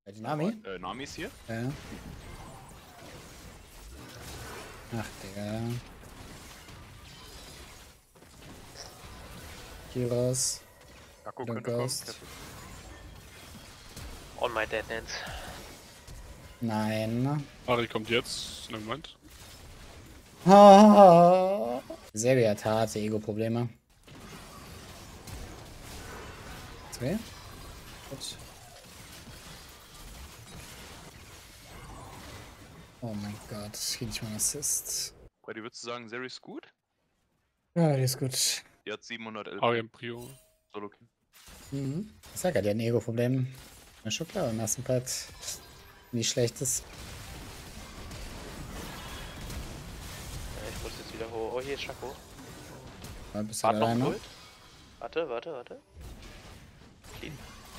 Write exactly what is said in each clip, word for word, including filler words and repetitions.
Bei die Nami? Äh, Nami ist hier. Ja. Ach, Digga. Kiros. Akku Oder könnte kommen. Ghost. On my dead ends. Nein. Ari kommt jetzt. In einem Moment. Oh. Sebi hat harte Ego-Probleme. Zwei. Gut. Oh mein Gott, ich krieg nicht mal einen Assist. Bei dir würdest du sagen, Zeri ist gut? Ja, die ist gut. Die hat siebenhundertelf. Ari im Prio. Solo Kill. Mhm. Ich sag ja, die hat ein Ego-Problem. Ist schon klar, im ersten Part nicht schlechtes. Ja, ich muss jetzt wieder hoch. Oh, hier ist Schako. Mal bist du Warte noch alleine. Gold. Warte, warte, warte. Clean.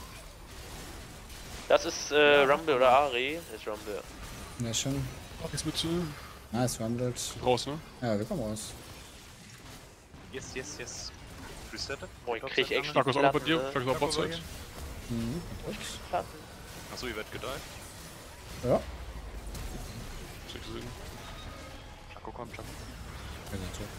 Das ist äh, Rumble oder Ari. Das ist Rumble. Ja, schon. Ari's mit. Ah, es wandelt. Raus, ne? Ja, wir kommen raus. Yes, yes, yes. Resettet. Oh, ich krieg echt Stark ist auch noch bei Platten, dir. ne? Stark ist auch Botside. Mhm. Platten. Achso, ihr werdet gedeiht. Ja. Hast du gesehen? Akku kommt schon. Wir sind tot.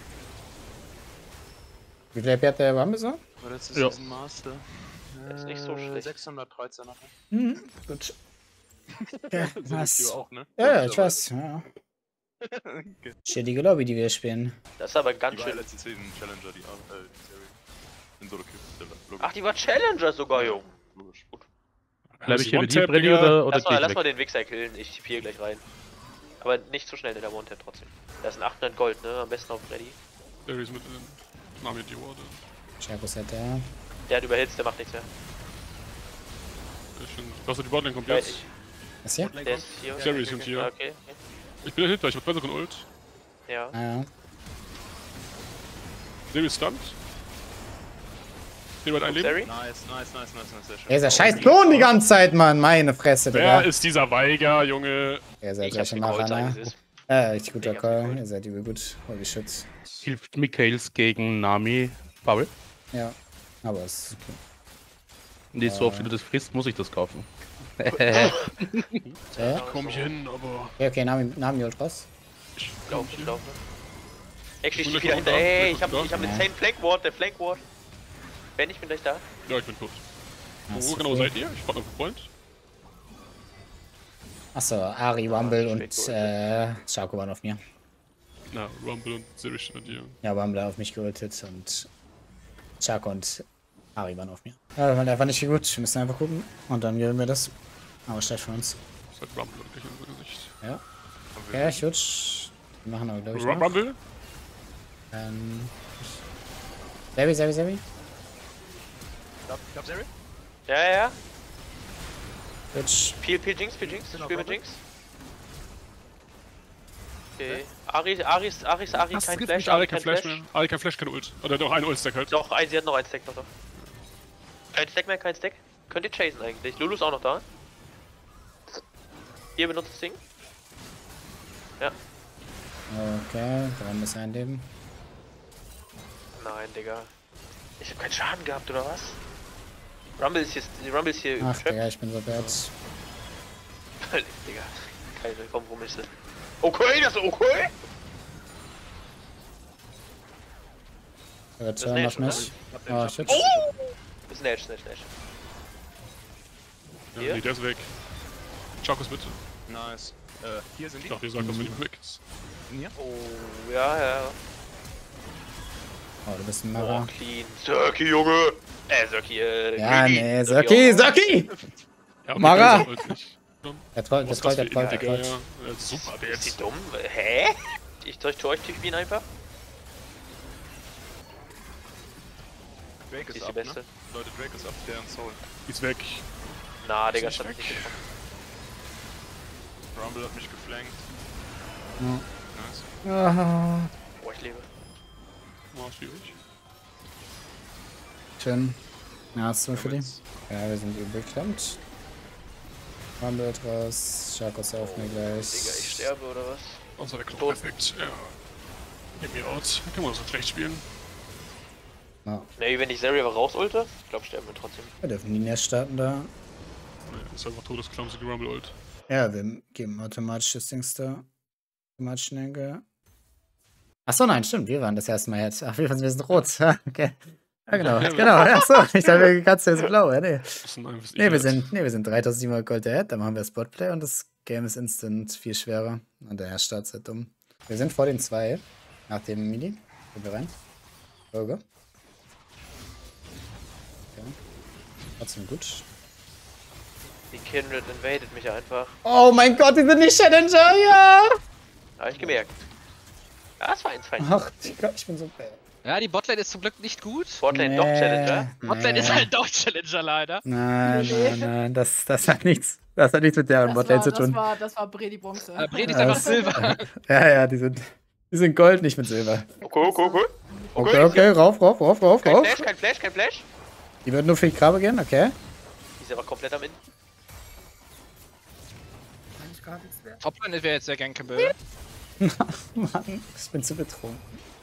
Wie viel L P hat der Rumble so? Aber das ist Ja. ein Master. Das ist nicht so schlecht. sechshundertdreizehn nachher. Mhm. Gut. Ja, So was? ist auch, ne? Ja, ja, ich weiß. Ja. Okay. Chillige Lobby, die wir spielen. Das ist aber ganz Die war ja schön. letzte Season Challenger, die Ar- äh, die Zeri. In Solo Kill. Logisch. Ach, die war Challenger sogar, Jung. Logisch. Gut. Bleib ich hier mit One-Tap, Librelli Digga. oder, oder Lass mal, geh ich lass weg? mal den Wichser killen. Ich tippe hier gleich rein. Aber nicht zu schnell in der One-Tap trotzdem. Das sind achthundert Gold, ne? Am besten auf Ready. Ari ist mit. Äh, Nami die Ward. Chakos hat der. Der hat überhitzt, der macht nichts mehr. Ich finde. Was die Botlane kommt Ja, jetzt. ich, Was hier? der ist hier. Zeri ist hier. Ah, okay. Ich bin dahinter, ich hab zwei Sekunden Ult. Ja. Ah, ja. Zeri ist stunned. Hier wird ein Leben. Zeri? Nice, nice, nice, nice, nice, sehr schön. Er ist der scheiß Klon die ganze Zeit, Mann. Meine Fresse, Wer Digga. ist dieser Weiger, Junge? Ihr seid Ich hab solche den Gold, Macher, sagen, ne? es ist. Ja, richtig guter Ich hab Call. den Gold. Ihr seid übel gut. Holy shit. Hilft Michaels gegen Nami Bubble? Ja. Aber es ist okay. Nee, so oft wie du das frisst, muss ich das kaufen. Ja. Komm ich hin, aber. Okay, okay, Nami, Nami holt raus. Ich Lauf, hier. lauf. Actually, ich Gleich wieder noch hinter. da, Ey, gleich ich hab, noch ich hab da. den Insane Flank Ward, der Flank Ward. Ben, ich bin gleich da. Ja, ich bin tot. Hast Wo du genau viel? seid ihr? Ich warte auf den Freund. Achso, Ari, Rumble und spät äh, Shaco waren auf mir. Na, Rumble und Zeri stehen mit dir. Ja, Rumble hat auf mich geultet und Shaco und Ari waren auf mir. Ja, wir waren einfach nicht viel gut. Wir müssen einfach gucken. Und dann gewinnen wir das. Aber schlecht für uns. Das hat Rumble wirklich in unser Gesicht. Ja. Ja, ich würde. Wir machen aber, glaube ich, noch. Rumble? Ähm. Sebi, Sebi, Sebi. Ich glaub, ich glaub Zeri? Ja, ja, ja. Twitch. Peel, Peel Jinx, Peel Jinx. Genau, Spiel mit Rumble. Jinx. Okay. Ari, Aris, Aris, Ari, Das kein trifft Flash, mich, Ari kein Flash mehr. Ari kein Flash, kein Ult. Oder doch ein Ult-Stack halt. Doch, ein, sie hat noch ein Stack noch. Doch. Kein Stack mehr, kein Stack. Könnt ihr chasen eigentlich. Lulu ist auch noch da. Ihr benutzt das Ding. Ja. Okay, dran muss einleben. Nein, Digga. Ich hab keinen Schaden gehabt, oder was? Rumble ist hier, Rumble ist hier Ach, trapped. Digga, ich bin so bad. Digga. Keine Kompromisse. Okay, das ist okay. Der Das Turn ist noch nicht, nicht. Habt ihr Oh, nicht shit. Oh! Snatch, Snatch, Snatch. Ja, Hier? nee, der ist weg. Chakos bitte. Nice. Äh, hier sind Ich die. dachte, ihr sagt, dass wenn jemand weg ist. Hier? Oh, ja, ja. Oh, du bist ein Oh, Mara. clean. Zerki, Junge! Äh, Zerki, äh. Ja, Greedy. nee, Zerki Saki, auch. Saki! Ja, okay, Mara! der ist Ult nicht. Der trollt, der Was trollt, das der für trollt, der Digga, trollt. ja. Ja, super, der Ist die jetzt. dumm? Hä? Ich soll ich zu euch spielen einfach? Drake Die ist ist die ab, beste. ne? Leute, Drake ist ab, der und Soul. Die ist weg. Na, Digga, Ist stand nicht nicht weg. getroffen. Rumble hat mich geflankt. Ja. Nice. Ah, Boah, ich lebe. War schwierig. schön. Ja, hast du für die? Jetzt. Ja, wir sind übel geklemmt. Rumble raus. Chakos auf mir gleich. Digga, ich sterbe oder was? Außer der Knopf. Tot. Perfekt. Ja. Gib mir out. Dann können wir so schlecht spielen. Ja, Ne, wenn ich Zeri aber raus ulte, ich glaube, sterben wir trotzdem. wir dürfen die Nest starten da. Naja. Das ist einfach todes clumsy Rumble Ult. Ja, wir geben automatisch das Dings da. Automatisch Denke. Achso, nein, stimmt. Wir waren das erste Mal jetzt. Ach, wir sind rot. Okay. Ja, genau. genau. Achso, ich dachte, wir ganz jetzt blau. Ja, nee. Das sind einfach Nee, wir sind, nee, wir sind dreitausendsiebenhundert Gold ahead. Dann machen wir Spotplay und das Game ist instant viel schwerer. Und der erste Start ist halt dumm. Wir sind vor den zwei. Nach dem Mini. Gehen wir rein. Burger. Okay. Trotzdem gut. Die Kindred invadet mich einfach. Oh mein Gott, die sind die Challenger, ja! Habe ich gemerkt. Ja, das war eins fein. Ach, ich glaub, ich bin so bad. Ja, die Botlane ist zum Glück nicht gut. Botlane Nee, doch Challenger. Botlane nee. ist halt doch Challenger leider. Nein, nein, nein, das, das hat nichts. Das hat nichts mit der Das Botlane war, zu das tun. war, das war Bredi Bronze. Äh, Bredi ist einfach Das- Silber. Ja, ja, die sind, die sind Gold, nicht mit Silber. Okay, okay, okay. Okay, okay, rauf, rauf, rauf, rauf, Kein rauf. Flash, kein Flash, kein Flash. Die wird nur für die Krabbe gehen, okay. Die ist aber komplett am Ende. Toplane wäre jetzt sehr gankable. Mann, ich bin zu betrunken.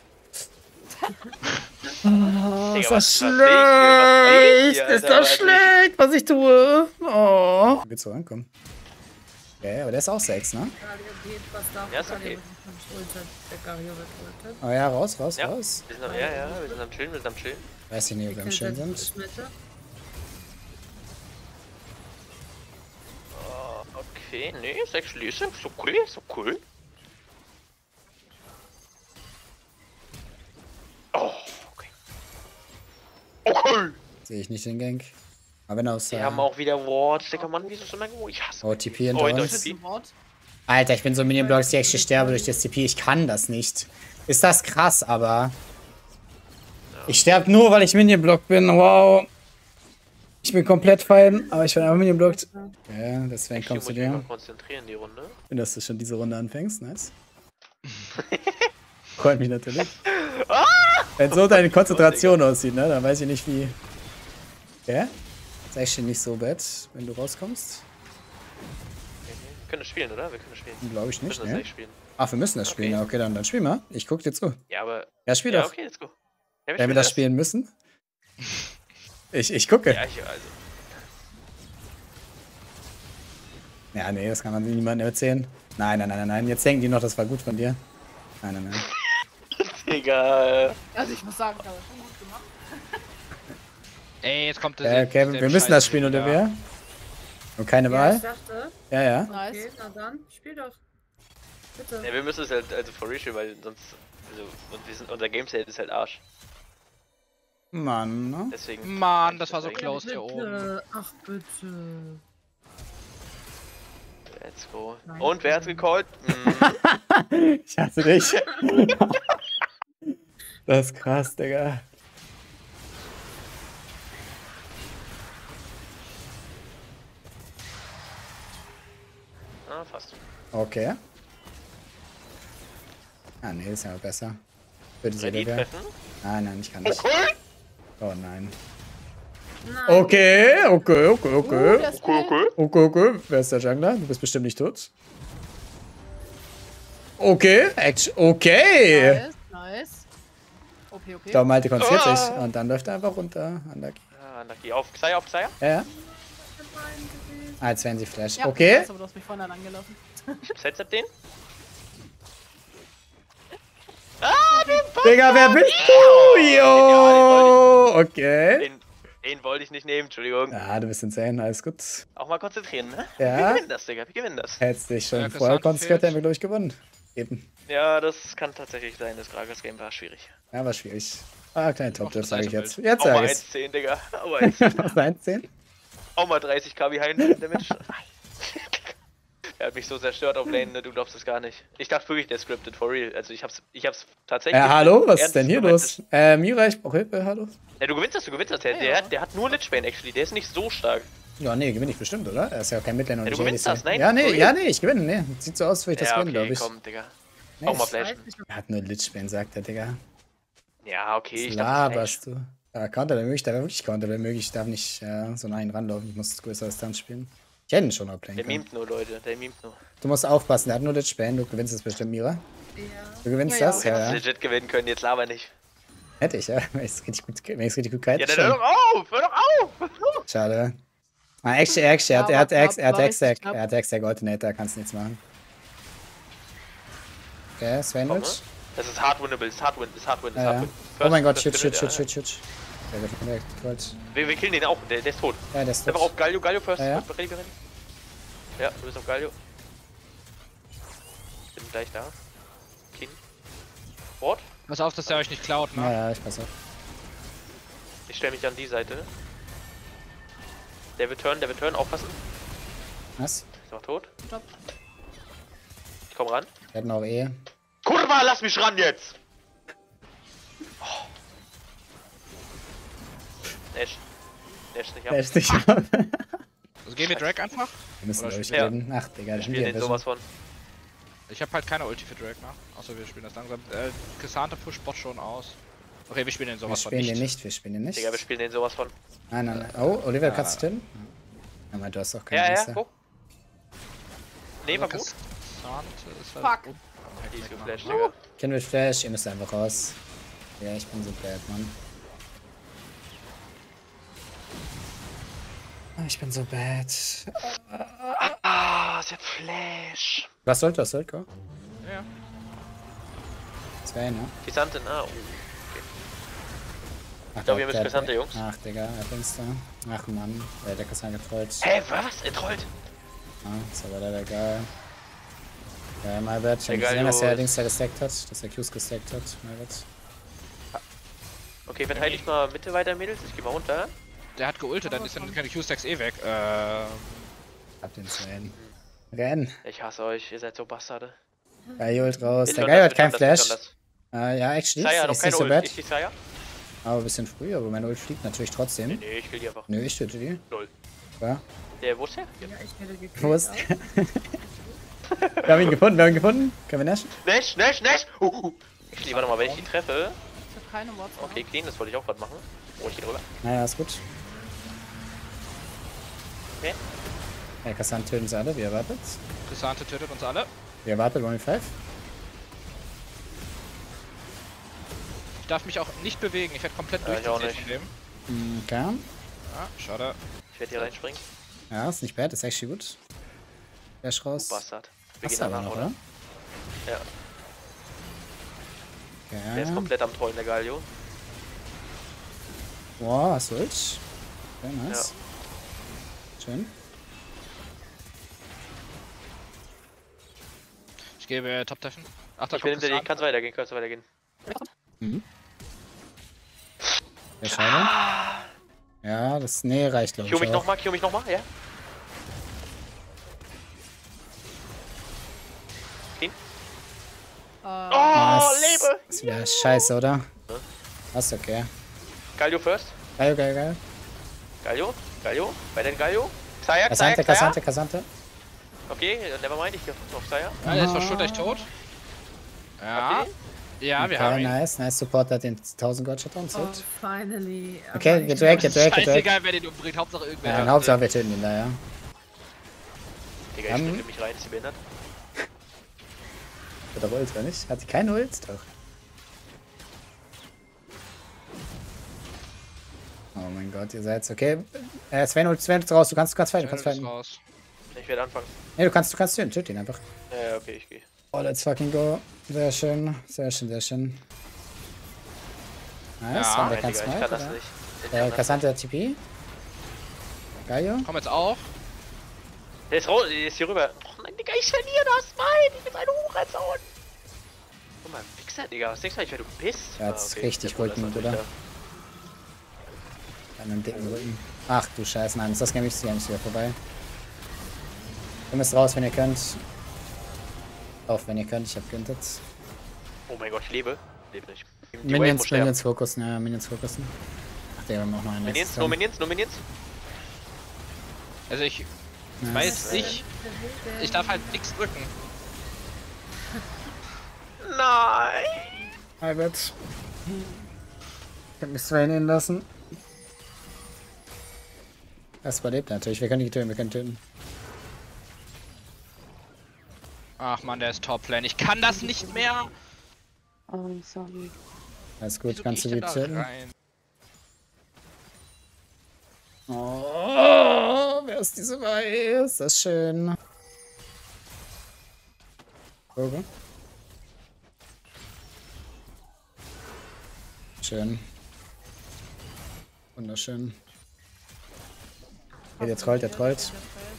Oh, Ist das schlecht? Ist das schlecht, was ich tue? Oh. Willst du rankommen? Ja, ja, aber der ist auch sechs, ne? Ja, ist okay. Oh ja, raus, raus, Ja. raus. Wir sind am, ja, ja, wir sind am Chillen, wir sind am Chillen. Weiß ich nicht, ob wir am Schirm sind. Oh, okay, nee, ist actually, ist okay, ist okay. Oh, okay. Okay! Sehe ich nicht den Gank. Aber wenn aus. Die haben auch wieder Wards, Digga, Mann, wieso ist immer gut? Ich hasse O T P hinter Oh, uns. das ist Wort. Alter, ich bin so Minion-Blocks, die actually sterbe durch das T P. Ich kann das nicht. Ist das krass, aber. Ich sterbe nur, weil ich Minion-Block bin. Wow. Ich bin komplett fein, aber ich bin einfach Minion-Blockt. Ja, deswegen Ich kommst muss du mich dir. mal konzentrieren, die Runde. Schön, dass du schon diese Runde anfängst. Nice. Freut mich natürlich. Wenn so deine Konzentration aussieht, ne, dann weiß ich nicht wie. Ja? Ist actually nicht so bad, wenn du rauskommst. Wir können das spielen, oder? Wir können das spielen. Glaube ich Wir nicht, müssen das ne? echt spielen. Ach, wir müssen das spielen. Okay. Ja, okay, dann, dann spiel mal. Ich guck dir zu. Ja, aber. Ja, spiel Ja, doch. okay, let's go. Ja, Wenn wir das spielen müssen. Ich, ich gucke. Ja, ich, also. Ja, nee, das kann man niemandem erzählen. Nein, nein, nein, nein, nein. Jetzt denken die noch, das war gut von dir. Nein, nein, nein. Digga. Also ich muss sagen, das hat schon gut gemacht. Ey, jetzt kommt Ja, okay, wir müssen das spielen, oder wer? Und keine Ja, Wahl? ich dachte. Ja, ja. Nice. Okay, na dann, spiel doch. Bitte. Ja, wir müssen es halt also for real spielen, weil sonst. Also, und wir sind, unser Gameset ist halt Arsch. Mann, ne? Deswegen. Mann, das war so Deswegen- close hier oben. Bitte. Ach bitte. Let's go. Nein. Und wer hat's gecallt? Mm. Ich hasse dich. Das ist krass, Digga. Ah, fast. Okay. Ah, nee, ist ja besser. Für diese Ready Digga. treffen? Nein, nein, ich kann nicht. Okay. Oh nein. Nein. Okay, okay, okay, Uh, okay. der ist Okay, okay. Okay, okay. Wer ist der Jungler? Du bist bestimmt nicht tot. Okay, Action. Okay. Nice, nice. Okay, okay. Ich glaube, Malte konzentriert Ah. sich. Und dann läuft er einfach runter. Unlucky. Ah, Lucky. Auf Xayah, auf Xayah. Ja, ja. Ah, jetzt werden sie Flash. Ja, Okay. Ich weiß, aber du hast mich vorne angelaufen. Setz den. Ah, den Ball. Digga, wer bist du? Jo. Okay. Den, den wollte ich nicht nehmen, Entschuldigung. Ja, du bist insane. Alles gut. Auch mal konzentrieren, ne? Ja. Wir gewinnen das, Digga. Wir gewinnen das. Hättest dich schon Ja, vorher Cassandra konzentriert, fehlt. hätten wir, glaube ich, gewonnen. Eben. Ja, das kann tatsächlich sein. Das Gragas Game war schwierig. Ja, war schwierig. Ah, kleine top das sage ich Seite jetzt. Jetzt Auch mal sage ich's. eins zehn, Digga. Auch mal eins zehn. Was eins zehn? Auch mal dreißig K behind Damage. Er hat mich so zerstört auf Lane, ne? Du glaubst es gar nicht. Ich dachte wirklich, der scripted, for real. Also ich hab's, ich hab's tatsächlich... Äh, hallo? Was ist ernst denn hier gemeint. los? Äh, Mira, ich brauche Hilfe, hallo? Ja, du gewinnst das, du gewinnst das. Der, Ja, der, ja. hat, der hat nur Lichbane, actually. Der ist nicht so stark. Ja, nee, gewinne ich bestimmt, oder? Er ist ja kein Midlaner und Ja, du nicht gewinnst A D C. das, nein, Ja, nee, for real. ja, nee, ich gewinne, nee. Sieht so aus, wie ich das ja, gewinne, okay, glaube ich. komm, Digga. Nee, Auch mal ich- flashen. Er hat nur Lichbane, sagt der, Digga. Ja, okay, Was ich dachte, laberst du? Ja, Counter wäre möglich, da wäre wirklich Counter wäre möglich. Ich darf nicht äh, so einen ranlaufen, ich muss größere Distanz spielen. Ich hätte ihn schon outplayen der können. mimt nur, Leute, der mimt nur. Du musst aufpassen, der hat nur Lichbane, du gewinnst es bestimmt, Mira. Ja. Du gewinnst Ja, ja. das? Du Ja, hättest ja. legit gewinnen können, jetzt laber nicht. Hätte ich, ja. Wenn ich es richtig gut, wenn ich's richtig gut gehalten Ja, dann hör schon. doch auf, hör doch auf! Schade. Ah, actually, actually, er hat, er hat, Ja, er hat, war- er hat war Hextech, richtig knapp. er hat Hextech Alternator, kannst nichts machen. Okay, Svenwich. Das ist hard winnable, ist hard win, ist hard win, ist Ja, hard ja. win. Oh First, mein Gott, das shit, shit, findet shit, er. shit, shit. Der wird direkt gut. Wir, wir killen den auch, der, der ist tot. Ja, der ist Der tot. war auf Galio, Galio first. Ja, ja. Ready, ready. Ja, du bist auf Galio. Bin gleich da. King. Ward. Pass auf, dass der euch nicht klaut, Ja, ne? ja, ich pass auf. Ich stelle mich an die Seite. Der wird turn, der wird turn, aufpassen. Was? Ist noch tot. Stopp. Ich komm ran. Wir hatten auch eh. Kurva, lass mich ran jetzt! Oh. Nash. Nash nicht ab. Der ist nicht ab. Also gehen wir Drag einfach? Wir müssen Oder durchreden. Ach, Digga, Wir das spielen den sowas von. Ich habe halt keine Ulti für Drag, ne? Außer wir spielen das langsam. Äh, Cassandra pusht Bot schon aus. Okay, wir spielen den Wir sowas von spielen nicht. den nicht, wir spielen den nicht. Digga, wir spielen den sowas von. Nein, nein, nein. Oh, Oliver, kannst du hin? Ja, aber du hast doch keine Ja, ja, Liste. guck. Nee, war gut. Cassandra ist halt Fuck. un- Die ist Hack geflasht, machen. Digga. Ken will Flash, ihr müsst einfach raus. Ja, ich bin so bad, Mann. Ah, Ich bin so bad. Ah, sie hat Flash. Was sollte das, Solko? Ja. Zwei, ne? Gesandte, ah, oh. Ach, Ich glaube, ihr der- müsst der- Gesandte, Jungs. Ach, Digga, er bringt's da. Ach, Mann. Der Deck ist angetrollt. Hä, was? Er trollt. Ah, ist aber leider egal. Ja, my bad. Ich hab Egal, gesehen, dass er Jungs. Dings da gestackt hat. Dass er Qs gestackt hat. My bad. Okay, verteidigt mal Mitte weiter, Mädels. Ich geh mal runter. Der hat geultet, dann ist dann keine Q-Stacks eh weg. Äh. Hab den zu rennen. Rennen. Ich hasse euch, ihr seid so Bastarde. Geil, holt raus. Wir Der turnen Geil das, hat wir keinen turnen das, wir Flash. turnen Äh, ja, actually. das. Saya, noch Ist keine nicht so Ult. bad. Ich die Saya? Aber ein bisschen früh, aber meine Ult fliegt natürlich trotzdem. Nee, nee, ich kill die einfach. Nö, ich töte die. Null. Ja. Der, wo ist der? Ja, ich werde gekillt. Wo ist auch. Wir haben ihn gefunden, wir haben ihn gefunden. Können wir nashen? Nash, Nash, Nash! Uh, uh. Ich liebe, warte mal, wenn ich die treffe. Ich hab keine Worte. Okay, clean, das wollte ich auch gerade machen. Oh, ich geh drüber. Naja, ist gut. Okay. Ja, Kassan töten sie alle, wie erwartet. Cassandra tötet uns alle. Wie erwartet, One fünf. Ich darf mich auch nicht bewegen, ich werde komplett Ja, ich auch durchgezogen von dem. Okay. Ja, schade. Ich werde hier reinspringen. Ja, ist nicht bad, ist actually gut. Flash raus. Bastard. Wir Hast gehen du aber danach, noch, oder? oder? Ja. Der ist Okay. komplett am Trollen, der Galio. Wow, hast du Ult? Sehr nice. Schön. Ich gebe äh, Top Teffen. Ach, da Ich bin kommt hinter dir, Cassandra. kannst weitergehen, kannst weitergehen. Sehr schade. Ja, das. Nee, reicht, glaube ich. Kill mich auch. nochmal, kill mich nochmal, ja? Clean. Äh, Oh, Ja, ist- lebe! Ist wieder scheiße, oder? Das ist okay. Galio first. Geil, geil, geil. Galio, Galio, bei den Galio. Xayah, Xayah, Kasante, Xayah. Kasante, Kasante. Okay, nevermind, ich geh auf Xayah. Ja, der ist verschuld gleich tot. Ja. Habt ihr Ja, wir Okay, haben ihn. nice, nice. Support hat den tausend Gold Shot und Oh, so. finally. Aber Okay, ich- get drag, get drag, get drag. Scheißegal, wer den umbringt, Hauptsache irgendwer. Ja, hat- dann Hauptsache wir töten ihn da, ja. Digga, ich Ähm. springe mich rein, ist die behindert. Hat er Ult, oder nicht? Hat die keine Ult? Doch. Oh mein Gott, ihr seid's. Okay. Äh, Sven Ult, Sven Ult raus. Du kannst, du kannst fighten, du kannst Sven ist fighten. raus. Ich werde anfangen. Nee, du kannst, du kannst töten. Töt ihn einfach. Ja, ja, okay, ich gehe. Oh, let's fucking go. Sehr schön, sehr schön, sehr schön. Nice, Ja, haben wir Nein, keinen Digga, ich Smite, kann das oder? nicht. Ich Äh, kann das Cassante hat T P. Gaio. Komm jetzt auch. nicht. Der ist raus, der ist hier rüber. Oh nein, Digga, ich verliere das. Nein, ich bin ein Hochreizsohn. Guck mal, Wichser, Digga, was denkst du eigentlich, wenn du bist? Der hat's richtig Rücken, Bruder. Bruder. An einem dicken Rücken. Ach du Scheiße, nein, ist das Game ist wieder vorbei. Ihr müsst raus, wenn ihr könnt. Auf, wenn ihr könnt, ich hab gehintet. Oh mein Gott, ich lebe. Lebe nicht. Die Wave Minions, muss sterben. Minions fokussen, ja, Minions fokussen. Ach, der, wir haben auch noch einen. Minions, letzten. nur Minions, nur Minions. Also ich Nice. weiß nicht. Ich darf halt nichts drücken. Nein! Albert. Ich hab mich Swain lassen. Das überlebt natürlich, wir können nicht töten, wir können töten. Ach man, der ist Top-Lane. Ich kann das nicht mehr. Oh, sorry. Alles gut, Wieso kannst du geh die ich denn da töten? rein? Oh, wer ist diese Weiß. Das ist schön. Okay. Schön. Wunderschön. Okay, der trollt, der trollt.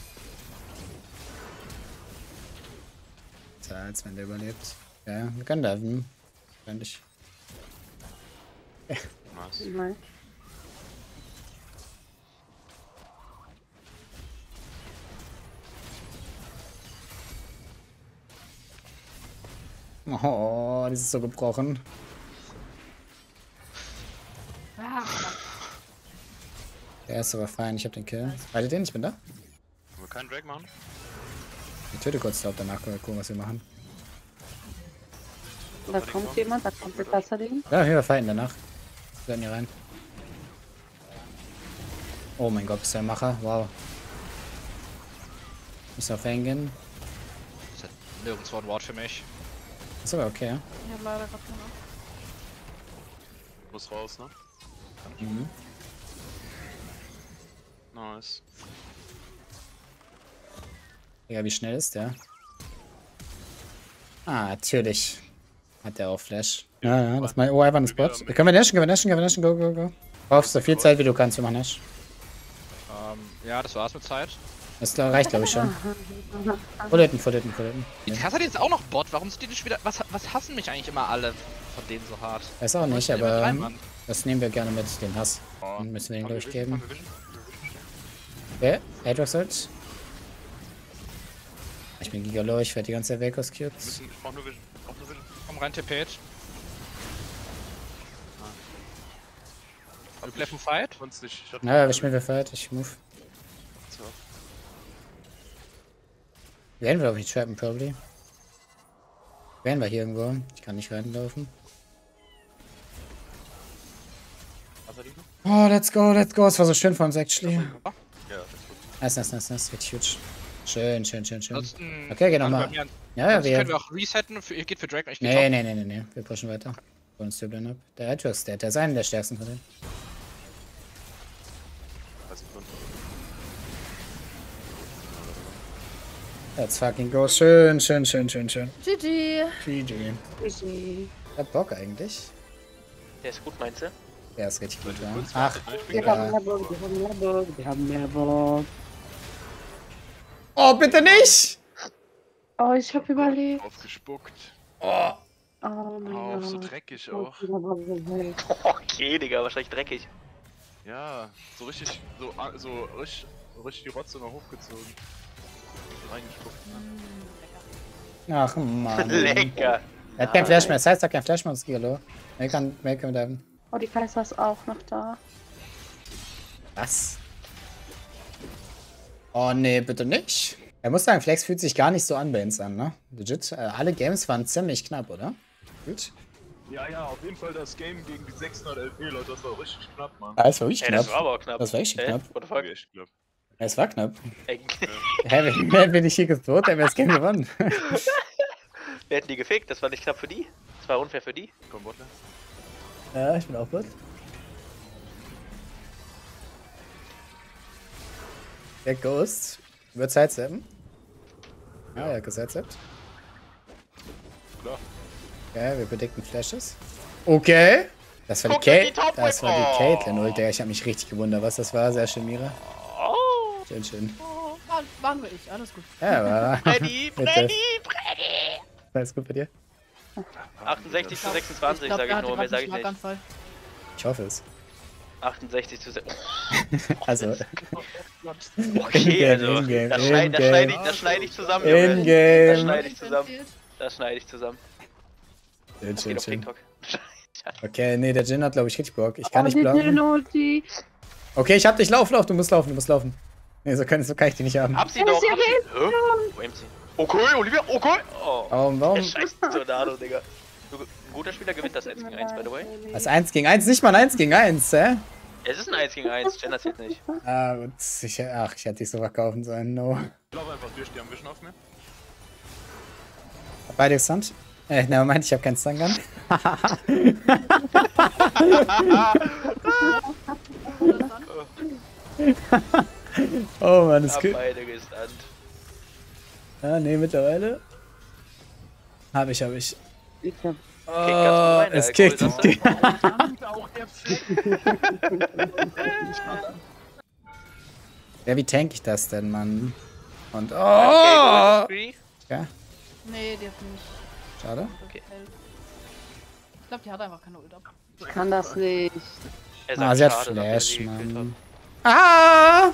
So, als wenn der überlebt. Ja, wir können da. Hm. Wahrscheinlich. Nice. Nein. Oh, das ist so gebrochen. Ah, Der ist aber fein, ich hab den Kill. Beide den, ich bin da. Wollen wir keinen Drag machen? Ich töte kurz Staub, danach können wir gucken, was wir machen. Da kommt jemand, da kommt der Kassadin. Ja, wir fighten danach. Wir werden hier rein. Oh mein Gott, ist der Macher. Wow. Muss auf hängen. Das hat nirgendwo ein Wort für mich. Ist aber okay, ja. ich hab leider gerade keine. Muss raus, ne? Mhm. Nice. Ja, wie schnell ist der? Ah, natürlich. Hat der auch Flash. Ja, ja, das mal. Oh, einfach ein Spot. Können wir dashen, können wir dashen, können wir dashen, go, go, go. Brauchst so viel Zeit, wie du kannst, wir machen Nash. Ähm, ja, das war's mit Zeit. Das reicht, glaube ich, schon. Fullhitten, fullhitten, fullhitten. Die Kassadin ist auch noch Bot, warum sind die nicht wieder. Was, was hassen mich eigentlich immer alle von denen so hart? Weiß auch nicht, Immer drei aber Mann. das nehmen wir gerne mit, den Hass. Oh. Dann müssen wir den Haben wir durchgeben. Vision? Haben wir Vision? Okay, Aatrox halt. Ich bin Gigalow, ich werde die ganze Zeit weg aus Wir Cubes. müssen, ich brauch nur Vision. Ich brauch nur Vision. Komm rein, T-Page. Wir bleiben Fight. Sonst nicht. Ich hab- Naja, wir spielen wir fight, ich move. So. Werden wir auch nicht trappen, probably. Werden wir hier irgendwo. Ich kann nicht reinlaufen. Was hat die noch? Oh, let's go, let's go. Es war so schön von uns, actually. Ja, das ist gut. Nice, nice, nice, nice. Richtig huge. Schön, schön, schön, schön. Ansonsten- Okay, geh also nochmal. bei mir- Ja, ja, Sonst können wir wir. auch resetten. Für, ihr geht für Dragon, ich gehe Nee, top. nee, nee, nee, nee. Wir pushen weiter. Und uns Stibblin ab. Der Aatrox, der, der ist einer der stärksten von denen. dreißig Sekunden. Let's fucking go. Schön, schön, schön, schön, schön. G G. G G. Easy. Hat Bock eigentlich. Der ist gut, meinst du? Ja, ist richtig gut, ja. Kurz Ach, warten, ich bin Wir gleich. haben mehr Bock, wir haben mehr Bock, wir haben mehr Bock. oh, bitte nicht! Oh, ich hab überlebt. Aufgespuckt. Oh. Oh mein Auf, Gott. so dreckig auch. Okay, Digga, wahrscheinlich dreckig. Ja, so richtig, so, ah, so richtig, richtig die Rotze noch hochgezogen. Reingespuckt. Ach, Mann. Lecker. Er hat kein Flash mehr. Das heißt, er hat kein Flash mehr, uns Gigalo. Er kann, er kann bleiben. Oh, die Kaiser ist auch noch da. Was? Oh, nee, bitte nicht. Er muss sagen, Flex fühlt sich gar nicht so an bei uns an, ne? Legit. Äh, alle Games waren ziemlich knapp, oder? Gut. Ja, ja, auf jeden Fall das Game gegen die sechshundertelf E, Leute, das war richtig knapp, Mann. Ah, das war richtig Ey, knapp. das war aber auch knapp. Das war richtig Hä? knapp. What the fuck? Echt knapp. Es war knapp. Ey, Hä, wer, wer bin ich hier gestohlen? Der hat das Game gewonnen. Wir hätten die gefickt, das war nicht knapp für die. Das war unfair für die. Komm, Botle. Ja, ich bin auch gut. Der Ghost wird sidesteppen. Ah, er hat gesidesteppt. Klar. Ja, wir predikten Flashes. Okay. Das war die Guck dir die Kate. Top Das war Wave- die Caitlyn Ult. Ich habe mich richtig gewundert, was das war. Sehr schön, Mira. Oh, Schön, schön. Oh, war, waren wir ich, alles gut. Ja, aber. Freddy, Bitte. Freddy, Freddy. Alles gut bei dir? achtundsechzig zu sechsundzwanzig, glaub, sag er ich hatte nur, mehr grad sag einen ich nicht. Schlaganfall. Ich hoffe es. achtundsechzig zu sechs. Also. Okay, also, In-game, das schneide in-game. das schneid ich, das schneid ich zusammen, Junge. Das In-game. schneide ich zusammen. Das schneide ich zusammen. Schön, Das geht schön, auf schön. TikTok. Okay, nee, der Jin hat, glaube ich, richtig Bock. Ich kann Oh, nicht die blocken. Genoti. Okay, ich hab dich. Lauf, lauf. Du musst laufen, du musst laufen. Nee, so kann, so kann ich die nicht haben. Hab sie Ja, doch, sie hab sie. Hä? Wo aimt sie? Okay, Olivia, okay. Oh, Warum, der warum? scheiß Tornado, Digga. Du, ein guter Spieler gewinnt das eins gegen eins, by the way. Das eins gegen eins, nicht mal ein eins gegen eins, hä? Es ist ein eins gegen eins, Jenna zählt nicht. Ah, gut. Ich, ach, ich hätte dich so verkaufen sollen. No. Lauf einfach durch, die haben Vision auf mir. Beide Stunt? Äh, ne, Moment, ich hab keinen Stun Gun. Oh Mann, das Hab geht. beide gestunt. Ja, nee, mittlerweile. Hab ich, hab ich. Ich hab Oh, ganz gut rein, es der kickt. Alkohol, Ja, wie tank ich das denn, Mann? Und oh! Okay, gut, Free. Ja, Nee, die hat nicht. schade. Okay. Ich glaube, die hat einfach keine Ult ab. ich kann das nicht. Er Ah, sagt sie hat schade, nachdem Flash, sie gekillt Mann. Ah!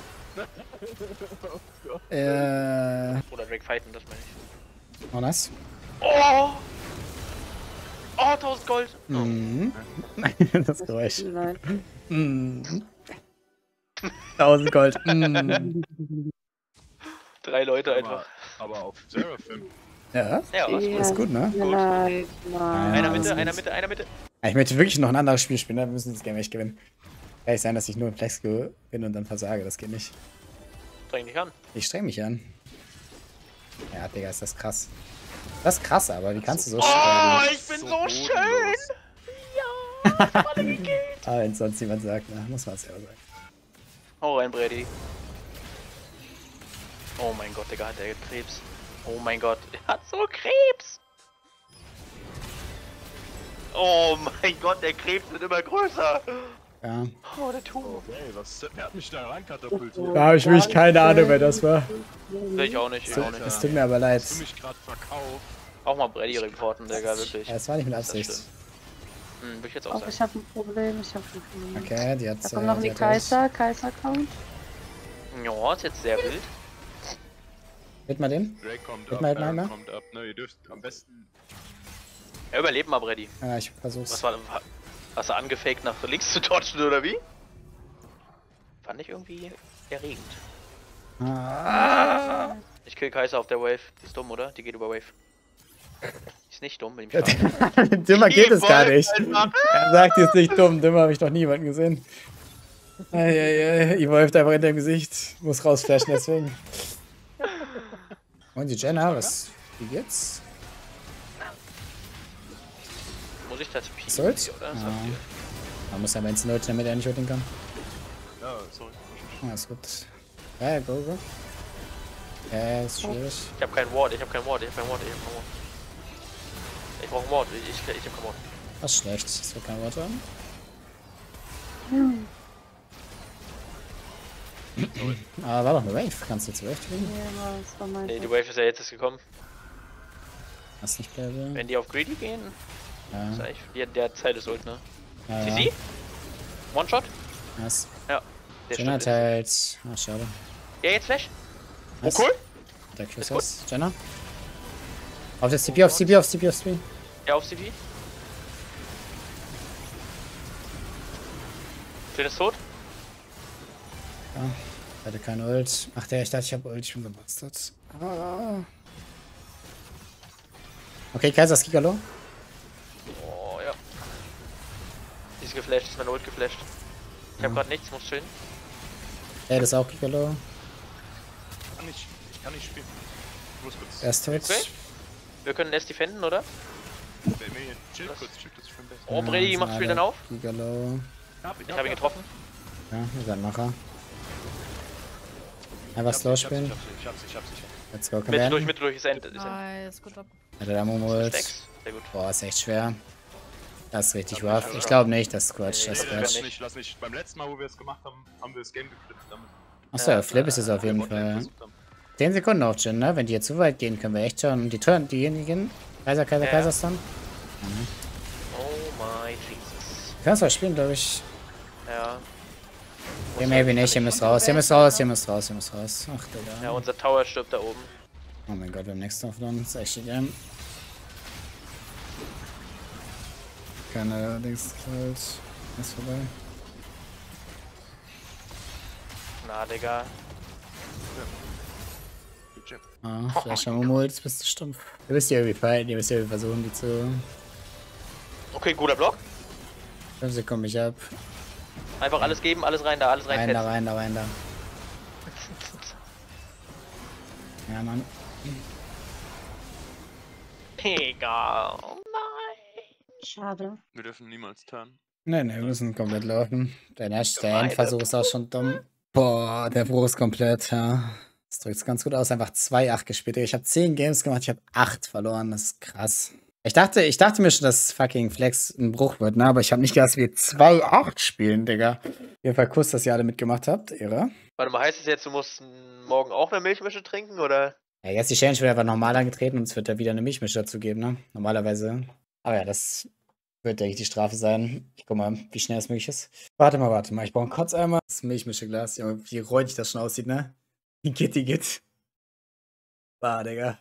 äh. hat. Oder Drake fighten, das meine ich. Oh, nice. Oh! Oh, tausend Gold! Mhm. Das Geräusch. Tut mir leid. Mhm. tausend Gold. Mhm. Drei Leute einfach. Aber, aber auf Seraphim. Ja, Ja, was Ja, ist gut, ne? tut mir leid. Nein. Einer alles Mitte, gut. einer Mitte, einer Mitte. Ja, ich möchte wirklich noch ein anderes Spiel spielen, dann müssen wir das Game echt gewinnen. Kann nicht sein, dass ich nur im Flex gewinne und dann versage, das geht nicht. Streng dich an. Ich streng mich an. Ja, Digga, ist das krass. Das ist krass, aber wie kannst du so Oh, sterben? ich bin so, bodenlos. schön! Ah, wenn sonst jemand sagt, na, muss man es selber sagen. Hau rein, Brady. Oh mein Gott, Digga, hat der Krebs. Oh mein Gott, er hat so Krebs! Oh mein Gott, der Krebs wird immer größer! Ja. Oh, der Tumor. Ey, was, wer hat mich da reinkatapultiert? Da habe ich wirklich keine Ahnung, wer das war. Will ich auch nicht, ich auch nicht. Es tut mir aber leid. Hast du mich gerade verkauft? Auch mal Brady reporten, Digga, wirklich. Ja, es war nicht mit Das ist Absicht. schlimm. Hm, würde ich jetzt auch Auch sagen. ich habe ein Problem. Ich habe ein Problem. Okay, die hat. Da kommt noch äh, die hat Kaiser. Kaiser kommt. Ja, ist jetzt sehr wild. recht. Hit mal den. Drake kommt Gib ab, mal, halt Baron mal, ne? kommt ab. Ne, ihr dürft am besten... Er überlebt mal, Brady. Ja, ich Was versuch's. war Hast du angefaked nach links zu dodgen oder wie? Fand ich irgendwie erregend. Ah. Ich kill Kaiser auf der Wave. Die ist dumm, oder? Die geht über Wave. Die ist nicht dumm, bin ich stark. Dümmer geht es gar Die nicht. Wolf einfach. Er sagt, die ist nicht dumm. Dümmer habe ich noch niemanden gesehen. Eieiei, Evolved einfach in deinem Gesicht. Muss rausflashen deswegen. Und die Jenna, was? Wie geht's? Muss ich dazu pieken, Soll's? oder? Was Ja. habt ihr? Man muss ja wenn es Leute, damit er nicht holen kann. Ja, sorry. Ja, ist gut. Ja, go, go. Ja, ist schwierig. Ich hab kein Ward, ich hab kein Ward, ich hab kein Ward, ich hab kein Ward. Ich brauch einen Ward, ich, ich, ich hab kein Ward. Was schlecht, dass wir kein Wort haben. Aber war doch eine Wave. Kannst du jetzt Wave kriegen? Ja, das war mein Nee, die Fehler. Wave ist ja jetzt erst gekommen. Hast nicht bleibe. Wenn die auf Greedy gehen, ist Ja, eigentlich die, der Zeit ist ult, ne? ja, C ja. C? One-Shot? Nice. Ja. Der Jenna stimmt. teilt. Ah, schade. Ja, jetzt Flash. Oh, Nice. cool. Der Q Ist gut. ist. Jenna. Auf das C P, auf C P, auf C P, auf C P. Ja, auf C P. Finn ist tot. Ja. Hatte kein Ult. Ach der, ich dachte, ich hab Ult. Ich bin so ein Bastard. Ah. Okay, Kaiser ist Gigalo. Oh, ja. Die ist geflasht, ist meine Ult geflasht. Ich hab Ja. grad nichts, muss chillen. Er ist auch Gigalo. Ich kann nicht, ich kann nicht spielen. Ich muss kurz... Er ist tot. Okay. Wir können S defenden, oder? Wer mir hier... Chill kurz, chill kurz, ich bin besser. Oh, Brady Ja, macht sind Spiel alle dann auf. Gigalo. Ich hab ihn getroffen. Ja, ihr seid Macher. Einfach slow spielen. Ich hab's, ich hab's, ich hab's, ich hab's. Let's go, Mitte durch, Command. Mitte durch, ist End. Ist End. Nice, gut ab. Hat er da Ult. Stacks. Sehr gut. Boah, ist echt schwer. Das ist richtig rough. Ich glaube nicht, das ist Quatsch. Das ist Nee, Lass Quatsch. nicht, lass nicht. Beim letzten Mal, wo wir es gemacht haben, haben wir das Game geflippt damit. Achso, Ja, Flip ist es auf wir jeden Botlane Fall. versucht haben. zehn Sekunden noch, Jin, ne? Wenn die jetzt zu weit gehen, können wir echt schauen. Die Turn, diejenigen. Kaiser, Kaiser, Ja. Kaiser Stun. Oh my Jesus. Du kannst auch spielen, glaube ich. Ja. Ja, maybe nicht. Ihr müsst raus. Ihr müsst raus. Ihr müsst raus. Ihr müsst raus. Ach, Ja, Digga. unser Tower stirbt da oben. Oh mein Gott, wir haben nächsten auf uns. Echt ideal. Keine Dings halt. Ist vorbei. Na, Digga. Good job. Ah, vielleicht haben wir mal, jetzt bist du stumpf. Ihr wisst ja irgendwie fighten, ihr wisst ja, wir versuchen die zu. Okay, guter Block. fünf Sekunden mich ab. Einfach alles geben, alles rein da, alles rein. Rein da, fetzen. rein da, rein da. Ja, Mann. Egal. Oh nein. Schade. Wir dürfen niemals turnen. Ne, ne, wir müssen komplett laufen. Der nächste der Gemeine Endversuch ist auch schon dumm. Boah, der Bruch ist komplett, ja. Das drückt ganz gut aus. Einfach zwei acht gespielt. Ich habe zehn Games gemacht, ich habe acht verloren. Das ist krass. Ich dachte, ich dachte mir schon, dass fucking Flex ein Bruch wird, ne? Aber ich habe nicht gedacht, dass wir zwei acht spielen, Digga. Auf jeden Fall Kuss, dass ihr alle mitgemacht habt. Ehre. Warte mal, heißt es jetzt, du musst morgen auch eine Milchmische trinken, oder? Ja, jetzt die Challenge wird einfach normal angetreten und es wird da wieder eine Milchmische dazu geben, ne? Normalerweise. Aber ja, das wird, denke ich, die Strafe sein. Ich guck mal, wie schnell es möglich ist. Warte mal, warte mal. Ich brauche einen Kotzeimer. Das Milchmischeglas. Junge, wie räudig das schon aussieht, ne? Wie geht die geht. Bah, Digga.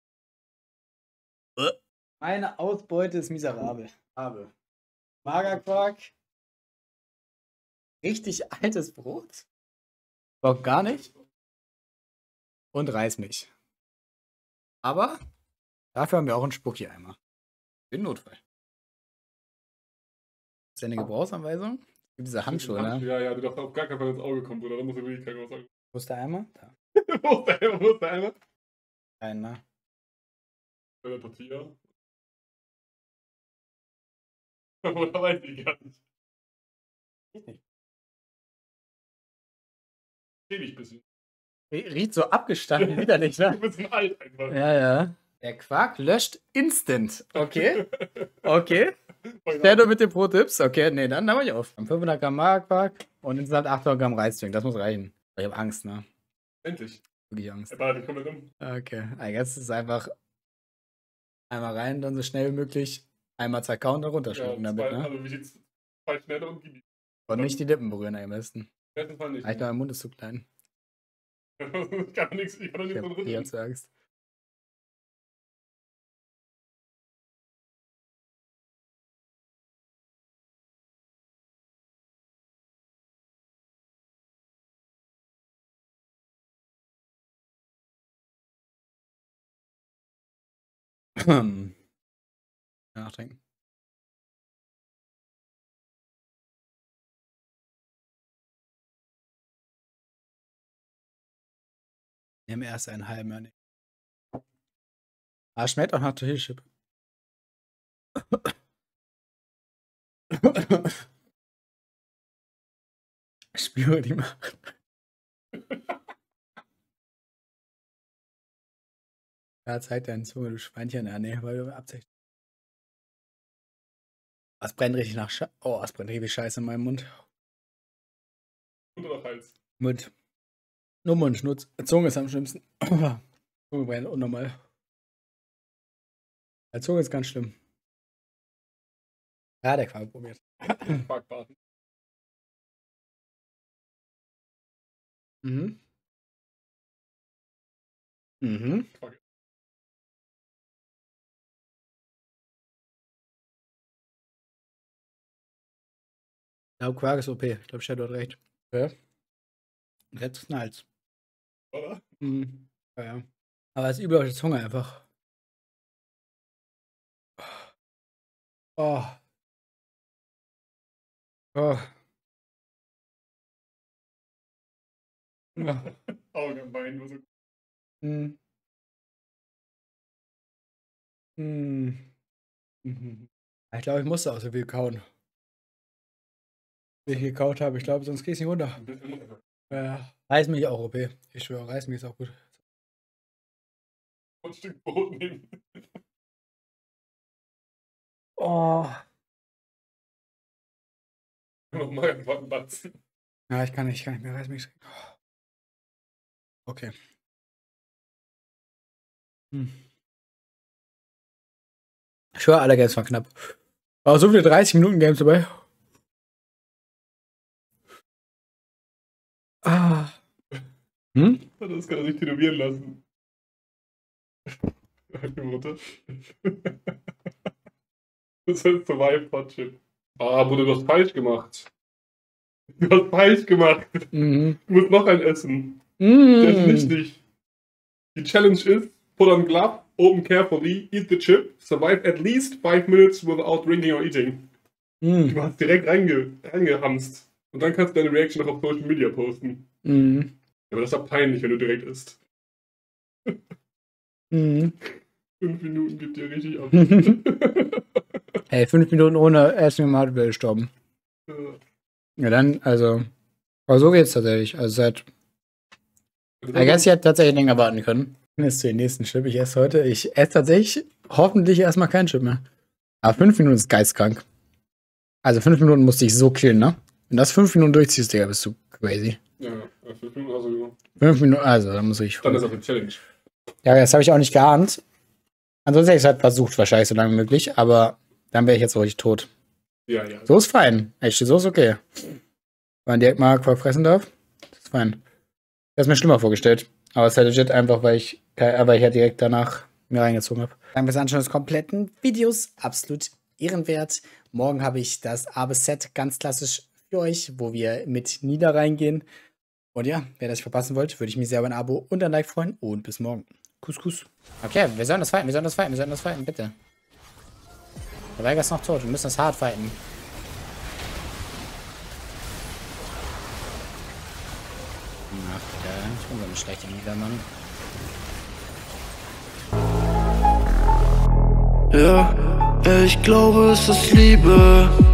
Meine Ausbeute ist miserabel. Habe Magerquark. Richtig altes Brot. Bock gar nicht. Und Reismilch. Aber dafür haben wir auch einen Spucki-Eimer. Für den Notfall. Ist ja eine Gebrauchsanweisung? Es gibt diese Handschuhe, ne? Ja, ja, du darfst auf gar keinen Fall ins Auge kommen, oder? Da musst du wirklich kein was sagen. Wo ist der Eimer? Da. Wo ist der Eimer? Wo ist der Eimer? Einer. Bei der Tortilla. Oder weiß ich gar nicht. Geht nicht. Schäbig ein bisschen. Riecht so abgestanden, widerlich, ne? Ein bisschen alt einfach. Ja, ja. Der Quark löscht instant. Okay. Okay. Shadow mit den Pro-Tipps. Okay, nee, dann nehme ich auf. fünfhundert Gramm Magerquark und insgesamt achthundert Gramm Reisdrink. Das muss reichen. Ich habe Angst, ne? Endlich. Wirklich Angst. Warte, ich komme mit um. Okay. Jetzt ist es einfach einmal rein, dann so schnell wie möglich. Einmal zerkauen und runterschlucken Ja, damit, zwei, ne? also wie sieht's? Zwei schneller und gib. Und nicht die Lippen berühren am besten. Besten Fall nicht. Alter, mein Mund ist zu klein. Ich kann doch nichts, ich kann doch Ich nichts hab drin eher rütteln. zu Angst. Nachdenken. Nehmen erst einen halben. Ja, nee. Ah, schmeckt auch nach Tortilla-Chip. Ich spüre die Macht. Ja, zeig deinen Zunge, du Schweinchen. Ja, nee, weil du absichtlich. Es brennt richtig nach Scheiße. Oh, es brennt richtig Scheiße in meinem Mund. Mund oder Hals? Mund. Nur Mund, Schnutz. Zunge ist am schlimmsten. Zunge brennt unnormal. Die Zunge ist ganz schlimm. Ja, der Quark probiert. Quarkbraten. Mhm. Mhm. Quark. Ich glaube, Quark ist O P. Ich glaube, Shadow hat recht. Okay. Jetzt knallt's. Oder? Mhm. Ja, ja. Aber es ist übel auf die Zunge einfach. Oh. Oh. Ja. Augen am Bein, nur so. Hm. Hm. Mhm. Ich glaube, ich musste auch so viel kauen. Wie ich gekaut habe. Ich glaube, sonst krieg's nicht runter. Ein bisschen runter. Ja. Reismilch auch O P. Ich schwöre, Reismilch ist auch gut. Ein Stück Brot nehmen. Oh. Nochmal einen Quark batzen. Ja, ich kann nicht, ich kann nicht mehr Reismilch trinken. Okay. Hm. Ich schwöre, alle Games waren knapp. Aber so viele dreißig Minuten Games dabei. Ah. Hm? Das kann er sich tätowieren lassen. Meine Mutter. Das heißt Survive-Hot-Chip. Ah, Bruder, du hast falsch gemacht. Du hast falsch gemacht. Mhm. Du musst noch ein essen. Mhm. Das ist wichtig. Die Challenge ist, put on glove, open carefully, eat the chip, survive at least five minutes without drinking or eating. Mhm. Du hast direkt reinge reingehamst. Und dann kannst du deine Reaction noch auf Social Media posten. Mhm. Aber das ist ja peinlich, wenn du direkt isst. Mhm. Fünf Minuten geht dir richtig ab. Ey, fünf Minuten ohne Essen im Hardware gestorben. Ja. Ja, dann, also, Aber so geht's tatsächlich. Also seit. Ich guess, ich hätte tatsächlich länger warten können. Jetzt zu den nächsten Chip. Ich esse heute. Ich esse tatsächlich hoffentlich erstmal keinen Chip mehr. Aber fünf Minuten ist geistkrank. Also fünf Minuten musste ich so killen, ne? Wenn das fünf Minuten durchziehst, Digga, bist du crazy. Ja, fünf Minuten, also. Fünf Minuten, also, dann muss ich. Dann ist auch eine Challenge. Ja, das habe ich auch nicht geahnt. Ansonsten hätte ich es halt versucht, wahrscheinlich so lange wie möglich, aber dann wäre ich jetzt wirklich tot. Ja, ja. So ist fein. Echt, so ist okay. Wenn man direkt mal Quark fressen darf, das ist fein. Ich habe mir schlimmer vorgestellt. Aber es ist halt legit einfach, weil ich, weil ich ja direkt danach mir reingezogen habe. Danke fürs Anschauen des kompletten Videos. Absolut ehrenwert. Morgen habe ich das A bis Z ganz klassisch für euch, wo wir mit Nida reingehen. Und ja, wer das nicht verpassen wollt, würde ich mich sehr über ein Abo und ein Like freuen. Und bis morgen. Kuss, Kuss. Okay, wir sollen das fighten, wir sollen das fighten, wir sollen das fighten, bitte. Der Weiger ist noch tot, wir müssen das hart fighten. Ach, ja, ich bin so ein schlechter Niedermann. Ja, ich glaube, es ist Liebe.